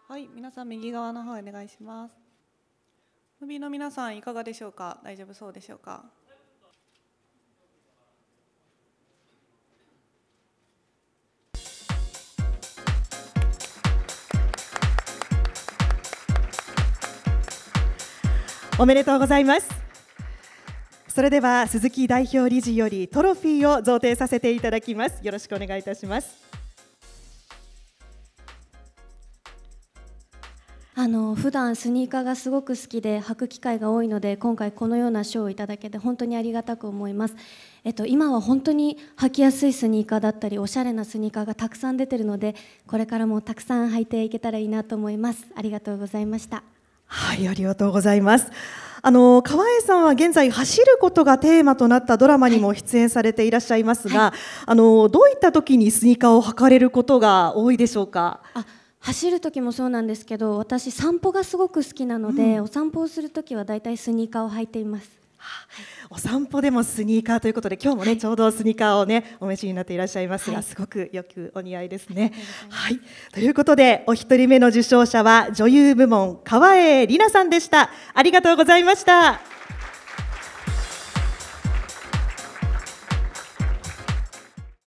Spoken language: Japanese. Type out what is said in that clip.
はい、皆さん右側の方へお願いします。ムービーの皆さんいかがでしょうか。大丈夫そうでしょうか。 おめでとうございます。それでは鈴木代表理事よりトロフィーを贈呈させていただきます。よろしくお願いいたします。 普段スニーカーがすごく好きで履く機会が多いので、今回このような賞をいただけて本当にありがたく思います。今は本当に履きやすいスニーカーだったりおしゃれなスニーカーがたくさん出てるので、これからもたくさん履いていけたらいいなと思います。ありがとうございました。 はい、ありがとうございます。川栄さんは現在走ることがテーマとなったドラマにも出演されていらっしゃいますが、どういった時にスニーカーを履かれることが多いでしょうか。 走る時もそうなんですけど、私散歩がすごく好きなので、お散歩をする時はだいたいスニーカーを履いています。 お散歩でもスニーカーということで、今日もね、ちょうどスニーカーをねお召しになっていらっしゃいますが、すごくよくお似合いですね。はい、ということでお一人目の受賞者は女優部門川栄李奈さんでした。ありがとうございました。